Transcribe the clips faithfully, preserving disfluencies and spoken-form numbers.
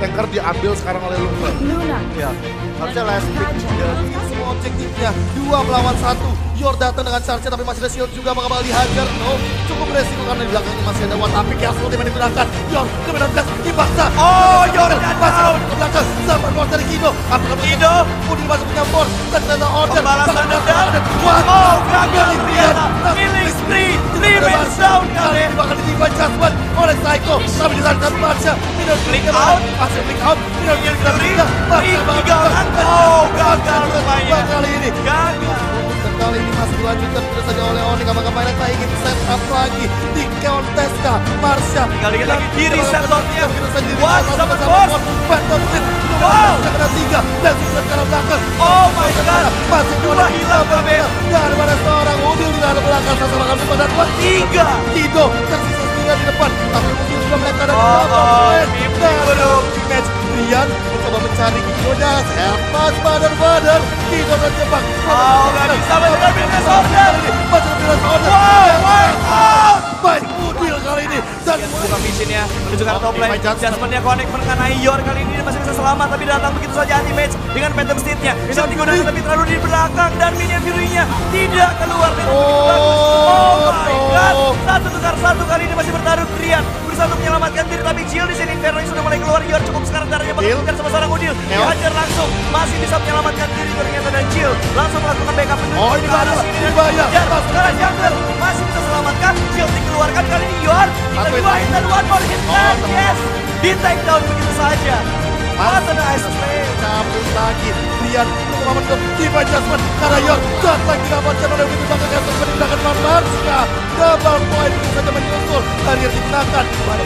flanker diambil sekarang oleh Luna. Ya, harusnya last pick dari semua objektifnya. Dua melawan satu. Yor datang dengan charge tapi masih ada shield juga, maka bakal dihajar. No, cukup beresiko karena di belakangnya masih ada Watt. Tapi Chaos Ultimate digunakan. Yor, kemudian Blast dipaksa. Oh, Yor masih ada ke belakang. Sampai force dari Kido. Apakah Kido Udin masih punya force. Dan ternyata order. Pembalasan dendam. Watt. Oh, gagal ternyata. Killing spree. Three minutes down kali. Bakal ditimpa Jasmine oleh Psycho. Tapi disarankan Marsha. Minor Blink out. Masih blink out. Minor Kill kita Fury. tidak. Blink tiga orang. Oh, gagal rupanya. Kali ini. Gagal. Kali ini masih dilanjutkan terus saja oleh Onyx. Apakah Pirates ingin set up lagi di Contesta Marsha? Tinggal dikit lagi di reset lotnya. One sama Force. Phantom Fist. Wow. Kena tiga dan sudah ke belakang. Oh my god. Masih Dua hilang kabel. Daripada seorang Udil di dalam belakang sama akan pada dua Tiga. Kido tersisa sendirian di depan. Tapi mungkin juga mereka ada Oh, oh, mimpi buruk. match. Rian mencoba mencari Kido-nya. Helpas badan-badan. Kido terjebak. Oh, gak bisa benar Business Order. Masih Business Order. Wow, wipe out. Baik, Udil kali ini. Dan Buka visionnya, menunjukkan top lane. Jasmine. Jasmine-nya connect mengenai Yor kali ini dia masih bisa selamat, tapi datang begitu saja anti-match dengan Phantom Steed-nya. Bisa digunakan tapi terlalu di belakang dan minion Fury-nya tidak keluar dengan begitu bagus. Oh my god, satu tukar satu kali ini masih bertaruh Rian. Berusaha untuk menyelamatkan diri, tapi Jill di sini Inferno yang sudah mulai keluar. Yor cukup sekarang darahnya bakal sama seorang Udil. Dihajar langsung, masih bisa menyelamatkan diri ternyata, dan Jill langsung melakukan backup menuju Oh, ini ke arah bahaya, sini. ini bahaya. Dan sekarang Jungle masih bisa selamatkan. Jill dikeluarkan kali ini Yor. Kita dua hit dan one more hit. Oh, Yes, di take down begitu saja. What an ice play. cabut lagi. Rian momen ke Diva Jasmine karena Yor saat lagi dapatkan oleh begitu belakang yang terjadi digunakan Marmarska. Double point itu saja menyusul. Harrier digunakan.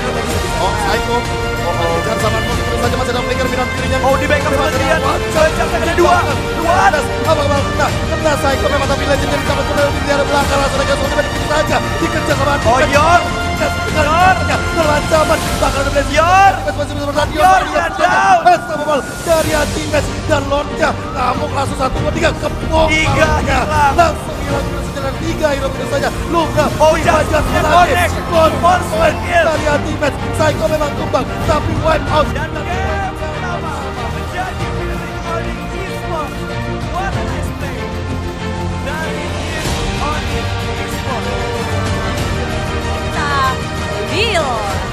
Oh, Psycho. Oh, oh. Kejar sama Marmarska terus saja masih ada flicker Minon Fury-nya. Oh, di backup sama Rian. Kejar ada dua. Dua atas. Apa kemana kena? Kena Psycho memang tapi Legend yang dapat kembali di daerah belakang. Langsung ada Gas Ultimate begitu saja. Dikejar sama Oh, Yor. Yor. Terlancaman. Bakal ada Blade. Yor. Masih bisa bertahan. Yor, dia down. Unstoppable dari anti-match dan Lordnya ngamuk langsung satu dua tiga kepung. Tiga hilang. Langsung hilang terus sejalan tiga hero begitu saja. Luka. Oh, Jasmine connect. Force kill. Dari anti-match. Psycho memang tumbang tapi wipe out. Dan game pertama menjadi milik Onyx Esports. What a nice play dari tim Onyx Esports. Kita deal.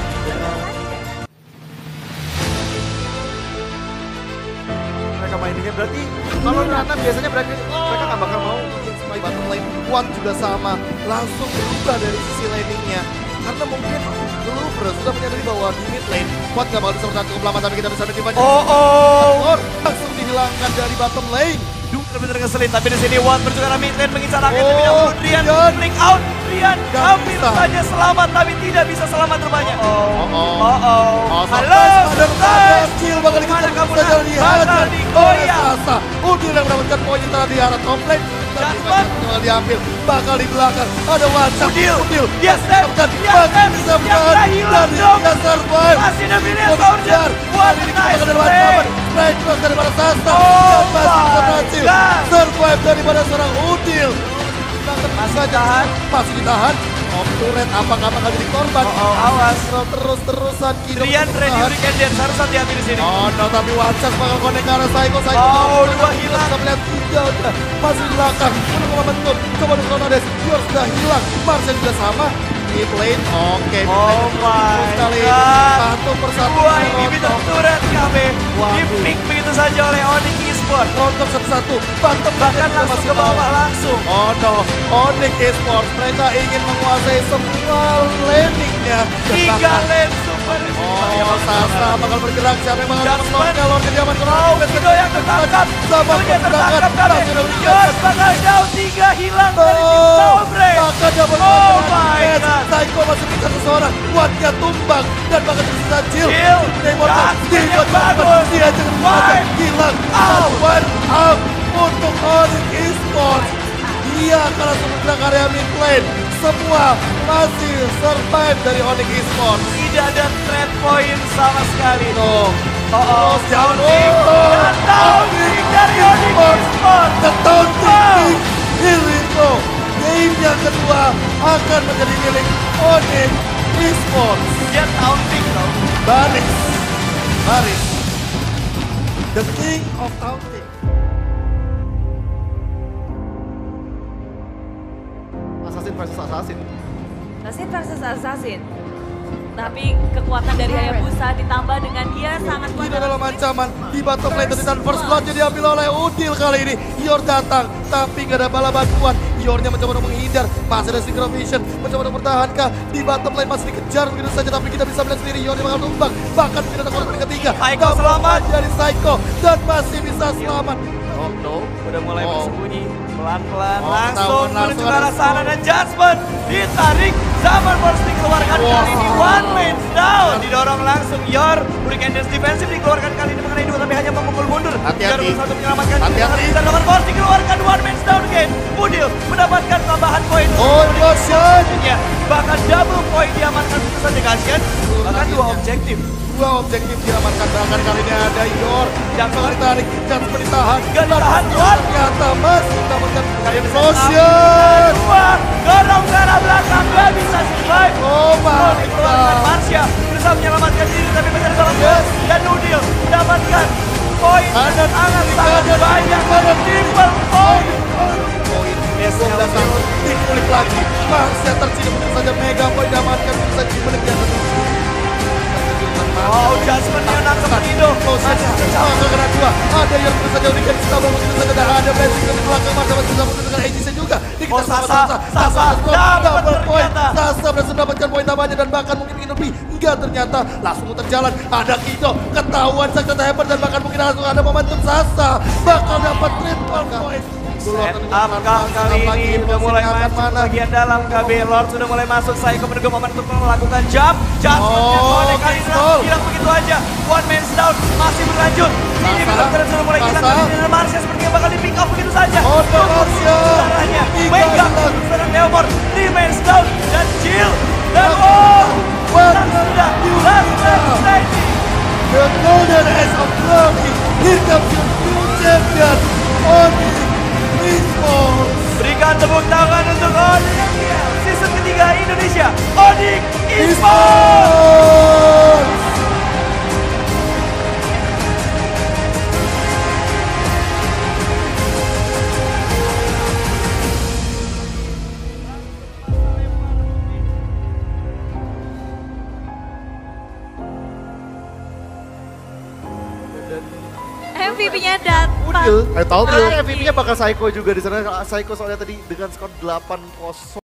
Mereka mainnya berarti kalau Rana biasanya mereka mereka nggak bakal mau bikin supply bottom lane. Watt juga sama, langsung berubah dari sisi laning-nya. Karena mungkin Glover sudah menyadari bahwa di mid lane Watt nggak bakal bisa bertahan cukup lama, tapi kita bisa menerima Oh oh. langsung dihilangkan dari bottom lane. Duh, benar-benar ngeselin, tapi di sini Watt berjuang mid lane mengincar akhir, tapi Oh, namun Rian Rian. break out. Rian Gak hampir bisa. saja selamat, tapi tidak bisa selamat rupanya. Oh Oh, oh. oh. Oh, Halo, surprise! Kill bakal Gimana dikejar kamu, saja Nak? dihajar Bakal oleh digoyang. Sasa. Udin yang mendapatkan poin yang telah diarah komplain. Jasmine. Bakal diambil, bakal di belakang. Ada Wacak. Udil. Udil. Dia step. Dan Dia masih step. bisa Dia bertahan. udah hilang Dan dong. dia survive. Masih ada Minas Oh, Soldier. kejar. What Kali a ini nice kita play. Wacak. Straight cross daripada Sasa. Oh Dan masih bisa my berhasil. God. Survive daripada seorang Udil. Masih tahan. Masih ditahan. Om turret apakah bakal jadi korban? Oh, oh, awas. Terus-terusan Kido Rian untuk ready bertahan. Hurricane Dance, harus hati-hati di sini. Oh no, tapi Wacak bakal connect ke arah Psycho. Psycho Oh, dua hilang. Kita melihat tiga udah masih di belakang. Menunggu momentum. Coba untuk Ronaldes. Yor sudah hilang. Marcel juga sama. Mid lane. Oke. mid Oh lane. my Sekali. God. Satu persatu. Dua inhibitor turret K B Waduh. di-pick begitu saja oleh Onyx Esports. Rontok satu-satu. Bantem Bahkan juga langsung masih ke bawah bawah. langsung. Oh no, Onyx Esports mereka ingin menguasai semua laning-nya. Dan Tiga bahkan- lane super. Oh, Sasa bakal bergerak. Siapa yang bakal Jasmine. menolaknya? Lord kediaman Oh, Kido yang tertangkap. Sama Kido yang tertangkap pergerakan. kami. Langsung udah Yos bakal down, tiga hilang dari tim Oh, Soulbreak. maka dapat Oh my God. Psycho masih bisa seseorang. Kuatnya tumbang dan bahkan tersisa Jill. Jill. Jasmine yang bagus. Dia jangan Wipe hilang. out. One out untuk Onyx Esports. Dia akan langsung bergerak ke area mid lane. Semua masih survive dari Onyx Esports. Tidak ada trade point sama sekali. Tuh. Oh, oh, Terus jangan taunting. Dan taunting dari Onyx Esports. The taunting Wow. King. Here we go. Game yang kedua akan menjadi milik Onyx Esports. Dia taunting tau. Baris. Baris. the king of taunting. Assassin versus Assassin. Assassin versus Assassin. Tapi kekuatan dari Hayabusa ditambah dengan dia sangat kuat. Ini adalah ancaman di bottom lane dan first blood jadi diambil oleh Udil kali ini. Yor datang tapi nggak ada bala bantuan. Yornya mencoba untuk menghindar. Masih ada Synchro Vision mencoba untuk bertahankah di bottom lane masih dikejar begitu saja tapi kita bisa melihat sendiri Yornya bakal tumbang. Bahkan mungkin ada korban ketiga. Psycho selamat dari Psycho dan masih bisa selamat. Oh no, udah mulai Oh. bersembunyi pelan-pelan Oh, langsung ketahuan, menuju langsung ke arah ada sana dan Jasmine ditarik. Zaman Burst dikeluarkan Wow. kali ini, one man down, didorong langsung Yor. Hurricane Dance defensif dikeluarkan kali ini mengenai dua tapi hanya memukul mundur. Hati-hati. Yor berusaha untuk menyelamatkan diri, Hati-hati. dan Zaman Burst dikeluarkan, one man down again. Udil mendapatkan tambahan poin. Oh, motion. Ya, bahkan double point diamankan tentu saja kasihan. Bahkan dua objektif. Dua objektif diamankan bahkan kali ini ada Yor. Jangan ditarik, jangan ditahan. Gak ditahan, Yor. Ternyata masih mendapatkan Kayak motion. Dua, dorong ke arah belakang, gak bisa survive. Oh my Dikeluarkan god. Marsha berusaha menyelamatkan diri tapi mencari salah Yes. dan Udil mendapatkan poin Ada sangat tiga, sangat ada banyak tiga, ada triple poin. Poin dua belas dikulik lagi. Marsha terciduk begitu saja mega poin diamankan begitu saja menegak satu. Oh, Jasmine yang nangkep Indo. Masih Oh, kena dua. Ada yang begitu saja unik stable begitu saja dan ada blessing dari belakang Marsha masih bisa begitu dengan Aegis juga. Dikejar Oh, sama Sasa, Sasa, dapat double point. ternyata. Sasa berhasil mendapatkan poin tambahannya dan bahkan mungkin ingin lebih. Enggak ternyata langsung muter jalan. Ada Kido ketahuan sangat hebat dan bahkan mungkin langsung ada momentum Sasa bakal dapat triple point. Set up kah kali ini udah mulai masuk ke bagian dalam K B. Lord sudah mulai masuk. Psycho menunggu momen untuk melakukan jump. Jasmine yang Oh, boleh kali ini pistol. langsung hilang begitu aja. One man down masih berlanjut. Ini Sasa. benar-benar sudah mulai hilang Sasa. kali ini dan Marsha sepertinya bakal di pick off begitu saja. Oh, no, Marsha. Caranya Tiga Mega hilang. serang Neomor. Three man down dan Jill dan oh Well, dan sudah last man standing. The golden age of glory. Here comes your new champion. Oni Esports. Berikan tepuk tangan untuk Onyx season ketiga Indonesia. Onyx Esports. Esports. M V P-nya datang. Udil, eh tahu M V P-nya bakal Psycho juga di sana. Psycho soalnya tadi dengan skor delapan kosong.